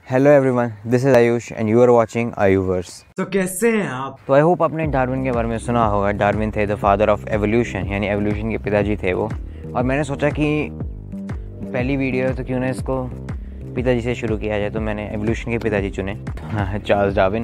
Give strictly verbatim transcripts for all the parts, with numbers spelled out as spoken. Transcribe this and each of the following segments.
Hello everyone, this is Ayush and you are watching Ayuverse. तो कैसे हैं आप? तो आई होप आपने डार्विन के बारे में सुना होगा। डार्विन थे द फादर ऑफ एवोल्यूशन, यानी एवोल्यूशन के पिताजी थे वो। और मैंने सोचा कि पहली वीडियो है तो क्यों ना इसको पिताजी से शुरू किया जाए, तो मैंने एवोल्यूशन के पिताजी चुने, चार्ल्स डार्विन।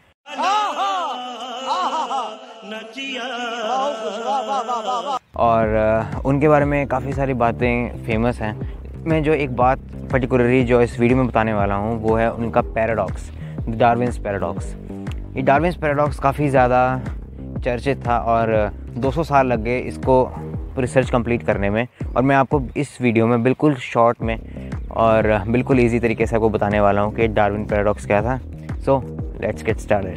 और उनके बारे में काफ़ी सारी बातें फेमस हैं। मैं जो एक बात पर्टिकुलरली जो इस वीडियो में बताने वाला हूँ वो है उनका पैराडॉक्स, डार्विन्स पैराडॉक्स। ये डार्विन्स पैराडॉक्स काफ़ी ज़्यादा चर्चित था और दो सौ साल लग गए इसको रिसर्च कंप्लीट करने में। और मैं आपको इस वीडियो में बिल्कुल शॉर्ट में और बिल्कुल इजी तरीके से आपको बताने वाला हूँ कि डार्विन पैराडॉक्स क्या था। So let's get started.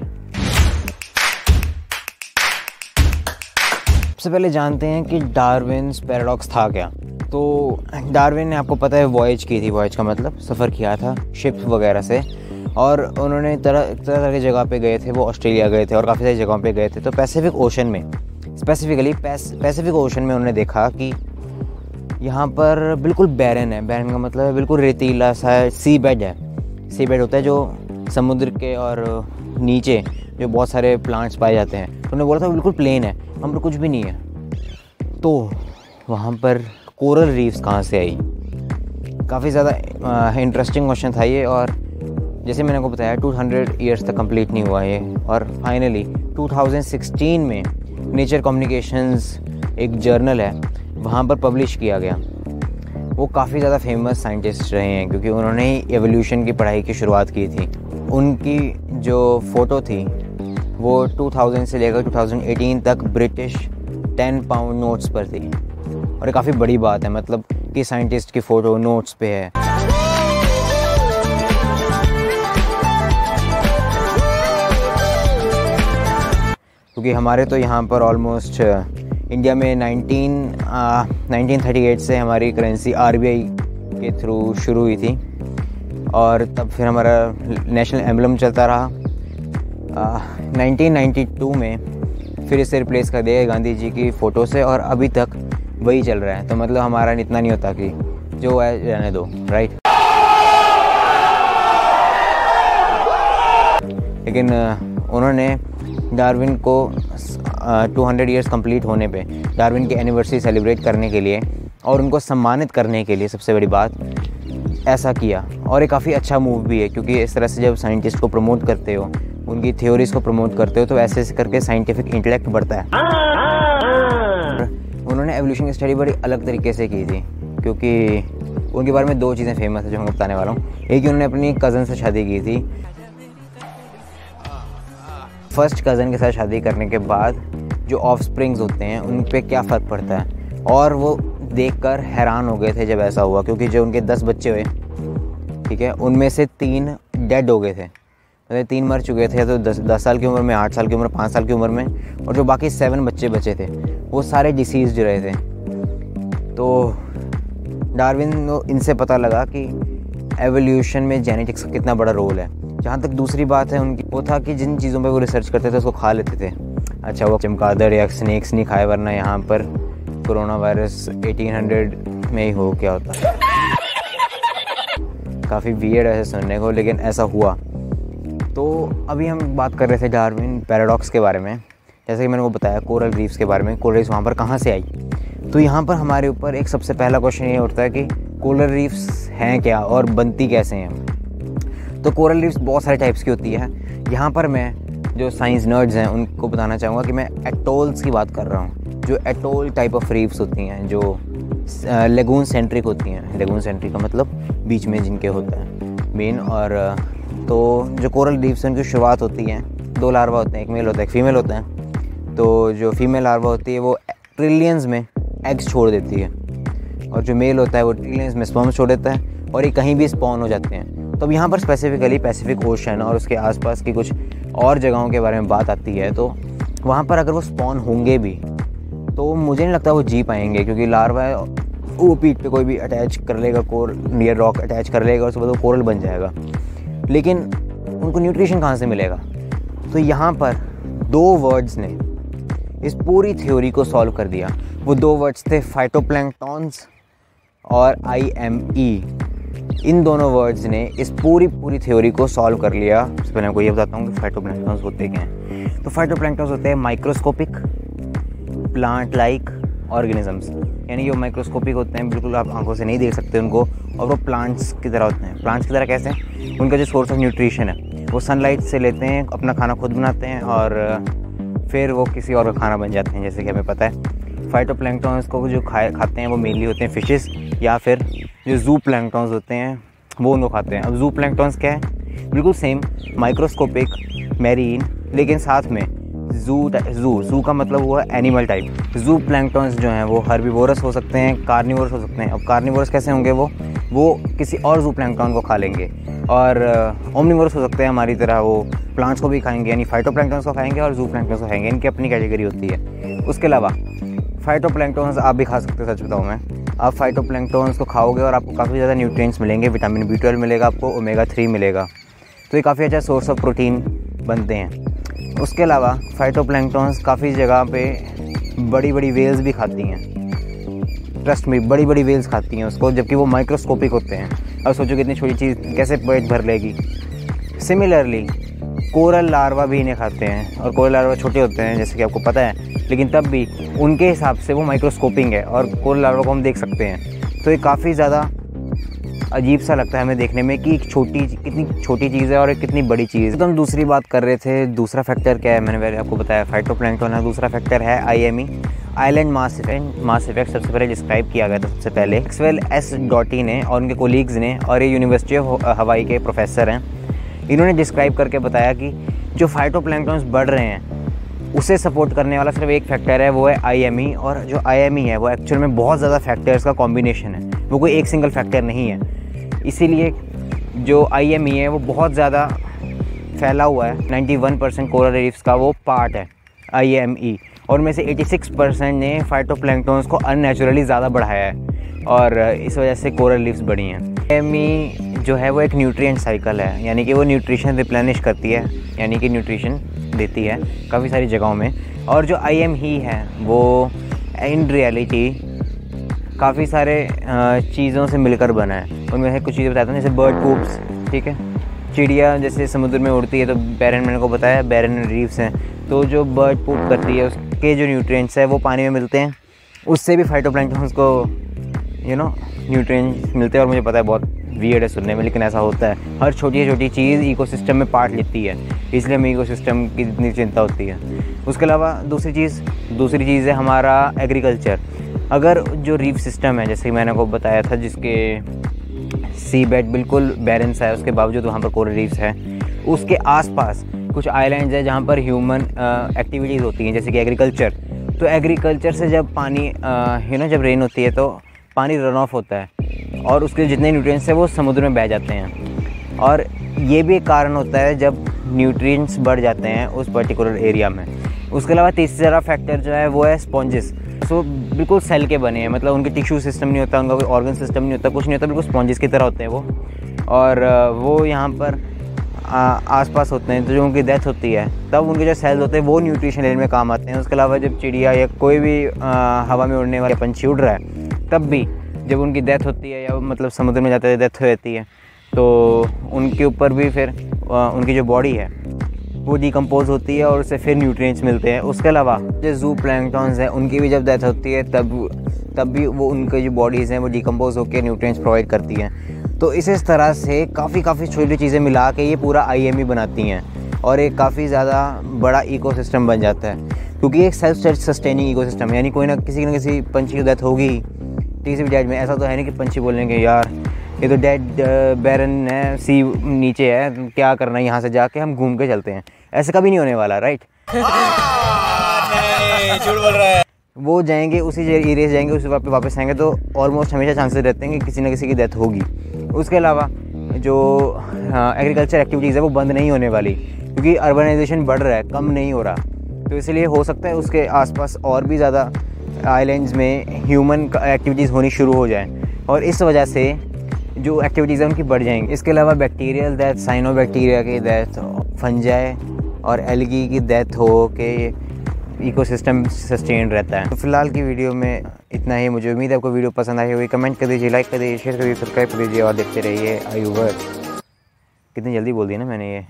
सबसे पहले जानते हैं कि डार्विन्स पैराडॉक्स था क्या। तो डार्विन ने, आपको पता है, वॉयज की थी। वॉयज का मतलब सफ़र किया था शिप वगैरह से, और उन्होंने तरह तरह तरह की जगह पे गए थे। वो ऑस्ट्रेलिया गए थे और काफ़ी सारी जगहों पे गए थे। तो पैसिफिक ओशन में, स्पेसिफिकली पैसिफिक ओशन में उन्होंने देखा कि यहाँ पर बिल्कुल बैरन है। बैरन का मतलब है बिल्कुल रेतीला सा सी बेड है। सी बेड होता है जो समुद्र के और नीचे जो बहुत सारे प्लांट्स पाए जाते हैं। तो उन्होंने बोला था बिल्कुल प्लेन है, हम पर कुछ भी नहीं है। तो वहाँ पर कोरल रीफ्स कहाँ से आई? काफ़ी ज़्यादा इंटरेस्टिंग क्वेश्चन था ये। और जैसे मैंने को बताया दो सौ इयर्स तक कंप्लीट नहीं हुआ ये, और फाइनली दो हज़ार सोलह में नेचर कम्युनिकेशंस एक जर्नल है, वहाँ पर पब्लिश किया गया। वो काफ़ी ज़्यादा फेमस साइंटिस्ट रहे हैं क्योंकि उन्होंने ही एवोल्यूशन की पढ़ाई की शुरुआत की थी। उनकी जो फ़ोटो थी वो दो हज़ार से लेकर दो हज़ार अठारह तक ब्रिटिश टेन पाउंड नोट्स पर थी। और ये काफ़ी बड़ी बात है, मतलब कि साइंटिस्ट की फ़ोटो नोट्स पे है। क्योंकि हमारे तो यहाँ पर ऑलमोस्ट इंडिया में नाइनटीन नाइनटीन थर्टी एट से हमारी करेंसी आरबीआई के थ्रू शुरू हुई थी, और तब फिर हमारा नेशनल एम्बलम चलता रहा। नाइनटीन नाइंटी टू में फिर इसे रिप्लेस कर दिया गांधी जी की फ़ोटो से, और अभी तक वही चल रहा है। तो मतलब हमारा इतना नहीं होता कि जो है रहने दो, राइट। लेकिन उन्होंने डार्विन को दो सौ इयर्स कंप्लीट होने पे डार्विन की एनिवर्सरी सेलिब्रेट करने के लिए और उनको सम्मानित करने के लिए, सबसे बड़ी बात, ऐसा किया। और ये काफ़ी अच्छा मूव भी है क्योंकि इस तरह से जब साइंटिस्ट को प्रमोट करते हो, उनकी थ्योरीज को प्रमोट करते हो, तो ऐसे ऐसे करके साइंटिफिक इंटेलेक्ट बढ़ता है। उन्होंने एवोल्यूशन की स्टडी बड़ी अलग तरीके से की थी क्योंकि उनके बारे में दो चीज़ें फेमस है जो मैं बताने वाला हूँ। एक कि उन्होंने अपनी कज़न से शादी की थी। फर्स्ट कज़न के साथ शादी करने के बाद जो ऑफस्प्रिंग्स होते हैं उन पे क्या फ़र्क पड़ता है, और वो देखकर हैरान हो गए थे जब ऐसा हुआ। क्योंकि जो उनके दस बच्चे हुए, ठीक है, उनमें से तीन डेड हो गए थे, मतलब तीन मर चुके थे। तो दस दस साल की उम्र में, आठ साल की उम्र, पाँच साल की उम्र में, और जो बाकी सेवन बच्चे बचे थे वो सारे डिसीज़ रहे थे। तो डार्विन को इनसे पता लगा कि एवोल्यूशन में जेनेटिक्स का कितना बड़ा रोल है। जहाँ तक दूसरी बात है उनकी, वो था कि जिन चीज़ों पे वो रिसर्च करते थे उसको खा लेते थे। अच्छा, वो चमगादड़ या स्नेक्स नहीं खाए, वरना यहाँ पर कोरोना वायरस अठारह सौ में ही हो क्या होता। काफ़ी वियर्ड है सुनने को, लेकिन ऐसा हुआ। तो अभी हम बात कर रहे थे डार्विन पैराडॉक्स के बारे में। जैसे कि मैंने वो बताया कोरल रीफ्स के बारे में। कोरल रीफ्स वहाँ पर कहाँ से आई? तो यहाँ पर हमारे ऊपर एक सबसे पहला क्वेश्चन ये उठता है कि कोरल रीफ्स हैं क्या और बनती कैसे हैं। तो कोरल रीफ्स बहुत सारे टाइप्स की होती है। यहाँ पर मैं जो साइंस नर्ड्स हैं उनको बताना चाहूँगा कि मैं एटोल्स की बात कर रहा हूँ। जो एटोल टाइप ऑफ रीफ्स होती हैं, जो लेगून सेंट्रिक होती हैं। लेगून सेंट्रिक का मतलब बीच में जिनके होता है मेन। और तो जो कोरल रीफ्स हैं उनकी शुरुआत होती है, दो लार्वा होते हैं, एक मेल होता है एक फीमेल होता है। तो जो फीमेल लार्वा होती है वो ट्रिलियंस में एग्स छोड़ देती है, और जो मेल होता है वो ट्रिलियंस में स्पर्म छोड़ देता है, और ये कहीं भी स्पॉन हो जाते हैं। तो अब यहाँ पर स्पेसिफिकली पैसिफिक ओशन और उसके आसपास की कुछ और जगहों के बारे में बात आती है। तो वहाँ पर अगर वो स्पॉन होंगे भी तो मुझे नहीं लगता वो जी पाएंगे, क्योंकि लार्वा वो पीठ पे कोई भी अटैच कर लेगा, कोर नियर रॉक अटैच कर लेगा, उसके बाद वो कोरल बन जाएगा। लेकिन उनको न्यूट्रिशन कहाँ से मिलेगा? तो यहाँ पर दो वर्ड्स ने इस पूरी थ्योरी को सॉल्व कर दिया। वो दो वर्ड्स थे फाइटोप्लैंक्टॉन्स और आई एम ई। इन दोनों वर्ड्स ने इस पूरी पूरी थ्योरी को सॉल्व कर लिया। सबसे पहले आपको ये बताता हूँ कि फाइटोप्लैंक्टन्स होते क्या हैं। तो फाइटोप्लैंक्टन्स होते हैं माइक्रोस्कोपिक प्लांट लाइक ऑर्गेनिजम्स, यानी कि वो माइक्रोस्कोपिक होते हैं, बिल्कुल आप आंखों से नहीं देख सकते उनको, और वो प्लांट्स की तरह होते हैं। प्लांट्स की तरह कैसे? उनका जो सोर्स ऑफ न्यूट्रिशन है वो सनलाइट से लेते हैं, अपना खाना खुद बनाते हैं और फिर वो किसी और का खाना बन जाते हैं, जैसे कि हमें पता है। फाइटोप्लैंक्टन्स को जो खाए खाते हैं वो मेनली होते हैं फिशेस, या फिर जो जू प्लैंक्टन्स होते हैं वो उनको खाते हैं। अब जू प्लैंक्टन्स क्या है? बिल्कुल सेम माइक्रोस्कोपिक मैरीन, लेकिन साथ में जू जू जू का मतलब हुआ एनिमल टाइप। जू प्लैंक्टन्स जो हैं वो हर्बीवोरस हो सकते हैं, कार्निवोरस हो सकते हैं। अब कार्निवोरस कैसे होंगे? वो वो किसी और जू प्लैंक्टन को खा लेंगे, और ओमनिवोरस हो सकते हैं हमारी तरह, वो प्लांट्स को भी खाएंगे, यानी फाइटोप्लैंक्टन्स को खाएंगे और जू प्लैंक्टन्स को खाएंगे। इनकी अपनी कैटेगरी होती है। उसके अलावा फाइटोप्लैंक्टन्स आप भी खा सकते हो। सच बताऊँ मैं, आप फाइटोप्लैंक्टन्स को खाओगे और आपको काफ़ी ज़्यादा न्यूट्रिएंट्स मिलेंगे, विटामिन बी ट्वेल्व मिलेगा आपको, ओमेगा थ्री मिलेगा, तो ये काफ़ी अच्छा सोर्स ऑफ प्रोटीन बनते हैं। उसके अलावा फाइटोप्लैंक्टन्स काफ़ी जगह पे बड़ी बड़ी वेल्स भी खाती हैं। ट्रस्ट में, बड़ी बड़ी वेल्स खाती हैं उसको, जबकि वो माइक्रोस्कोपिक होते हैं। अब सोचो कितनी छोटी चीज़ कैसे पेट भर लेगी। सिमिलरली कोरल लार्वा भी इन्हें खाते हैं, और कोरल लार्वा छोटे होते हैं जैसे कि आपको पता है, लेकिन तब भी उनके हिसाब से वो माइक्रोस्कोपिक है और कोरल लार्वा को हम देख सकते हैं। तो ये काफ़ी ज़्यादा अजीब सा लगता है हमें देखने में कि एक छोटी कितनी छोटी चीज़ है और एक कितनी बड़ी चीज़। तो हम दूसरी बात कर रहे थे, दूसरा फैक्टर क्या है? मैंने पहले आपको बताया फाइटोप्लैंक्टन है। दूसरा फैक्टर है I M E, island mass effect. Mass effect सबसे पहले डिस्क्राइब किया गया था सबसे पहले मैक्सवेल एस डॉटी ने और उनके कोलीग्स ने, और ये यूनिवर्सिटी ऑफ हवाई के प्रोफेसर हैं। इन्होंने डिस्क्राइब करके बताया कि जो फाइटोप्लैंक्टन्स बढ़ रहे हैं उसे सपोर्ट करने वाला सिर्फ एक फैक्टर है, वो है आई एम ई। और जो आई एम ई है वो एक्चुअल में बहुत ज़्यादा फैक्टर्स का कॉम्बिनेशन है, वो कोई एक सिंगल फैक्टर नहीं है। इसीलिए जो आई एम ई है वो बहुत ज़्यादा फैला हुआ है। इक्यानवे परसेंट कोरल रीफ्स का वो पार्ट है आई एम ई, और में से छियासी परसेंट ने फाइटोप्लैंक्टन्स को अननेचुरली ज़्यादा बढ़ाया है, और इस वजह से कोरल रीफ्स बढ़ी हैं। आई एम ई जो है वो एक न्यूट्रिएंट साइकिल है, यानी कि वो न्यूट्रिशन रिप्लेनिश करती है, यानी कि न्यूट्रिशन देती है काफ़ी सारी जगहों में। और जो आई एम ई है वो इन रियलिटी काफ़ी सारे चीज़ों से मिलकर बना है। उनमें से कुछ चीज़ें बताता हूँ, जैसे बर्ड पूप्स, ठीक है, चिड़िया जैसे समुद्र में उड़ती है तो बैरन, मैंने को बताया बैरन रीफ्स हैं, तो जो बर्ड पूप करती है उसके जो न्यूट्रिएंट्स है वो पानी में मिलते हैं, उससे भी फाइटोप्लैंक्टन्स को यू नो न्यूट्रिएंट्स मिलते हैं। और मुझे पता है बहुत वियर्ड है सुनने में, लेकिन ऐसा होता है। हर छोटी छोटी चीज़ इकोसिस्टम में पार्ट लेती है, इसलिए हमें इकोसिस्टम की इतनी चिंता होती है। उसके अलावा दूसरी चीज़ दूसरी चीज़ है हमारा एग्रीकल्चर। अगर जो रीफ सिस्टम है, जैसे मैंने को बताया था, जिसके सी बेड बिल्कुल बैरन सा है, उसके बावजूद वहाँ पर कोरल रीफ्स है, उसके आसपास कुछ आइलैंड्स हैं जहाँ पर ह्यूमन एक्टिविटीज़ होती हैं, जैसे कि एग्रीकल्चर। तो एग्रीकल्चर से जब पानी यू नो जब रेन होती है तो पानी रन ऑफ होता है, और उसके जितने न्यूट्रिएंट्स हैं वो समुद्र में बह जाते हैं, और ये भी एक कारण होता है जब न्यूट्रिएंट्स बढ़ जाते हैं उस पर्टिकुलर एरिया में। उसके अलावा तीसरा फैक्टर जो है वो है स्पॉन्जेस। सो बिल्कुल सेल के बने हैं, मतलब उनके टिश्यू सिस्टम नहीं होता, उनका कोई ऑर्गन सिस्टम नहीं होता, कुछ नहीं होता, बिल्कुल स्पॉन्जेस की तरह होते हैं वो। और वो यहाँ पर आसपास होते हैं, तो जो उनकी डेथ होती है तब उनके जो सेल्स होते हैं वो न्यूट्रिशन लेने में काम आते हैं। उसके अलावा जब चिड़िया या कोई भी आ, हवा में उड़ने वाले पंछी उड़ रहा है, तब भी जब उनकी डेथ होती है या मतलब समुद्र में जाते हुए डेथ हो जाती है, तो उनके ऊपर भी फिर आ, उनकी जो बॉडी है वो डिकम्पोज होती है और उससे फिर न्यूट्रिएंट्स मिलते हैं। उसके अलावा जो जू प्लैंक्टन्स हैं उनकी भी जब डेथ होती है तब तब भी वो उनकी जो बॉडीज़ हैं वो डिकम्पोज होकर न्यूट्रिएंट्स प्रोवाइड करती हैं। तो इस इस तरह से काफ़ी काफ़ी छोटी चीज़ें मिला के ये पूरा आई एम ई बनाती हैं, और एक काफ़ी ज़्यादा बड़ा इकोसिस्टम बन जाता है, क्योंकि एक सेल्फ सस्टेनिंग इकोसिस्टम है, यानी कोई ना किसी न किसी पंछी की डेथ होगी किसी भी डेड में। ऐसा तो है नहीं कि पंछी बोलेंगे यार ये तो डेड बैरन है, सी नीचे है, क्या करना है यहाँ से जाके हम घूम के चलते हैं, ऐसा कभी नहीं होने वाला, राइट? नहीं, झूठ बोल रहा है। वो जाएंगे उसी एरिया से जाएंगे, उसी वापस वापस आएंगे, तो ऑलमोस्ट हमेशा चांसेस रहते हैं कि किसी न किसी की डेथ होगी। उसके अलावा जो एग्रीकल्चर एक्टिविटीज़ है वो बंद नहीं होने वाली, क्योंकि अर्बनाइजेशन बढ़ रहा है, कम नहीं हो रहा। तो इसलिए हो सकता है उसके आसपास और भी ज़्यादा आइलैंड्स में ह्यूमन एक्टिविटीज़ होनी शुरू हो जाएं, और इस वजह से जो एक्टिविटीज़ हैं उनकी बढ़ जाएंगी। इसके अलावा बैक्टीरियल डेथ, साइनोबैक्टीरिया की डेथ, फंजाई और एल्गी की डेथ हो के इकोसिस्टम सस्टेन रहता है। तो फिलहाल की वीडियो में इतना ही। मुझे उम्मीद है आपको वीडियो पसंद आई होगी। कमेंट कर दीजिए, लाइक कर दीजिए, शेयर कर दीजिए, सब्सक्राइब कर दीजिए और देखते रहिए आयुवर। कितनी जल्दी बोल दी ना मैंने ये।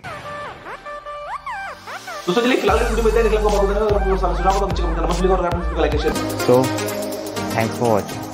दोस्तों चलिए फिलहाल वीडियो में इतना ही। निकला को बहुत धन्यवाद। अगर आपको समझ में आया तो नीचे कमेंट करना मत भूलिएगा और आप like share. So thanks for watching.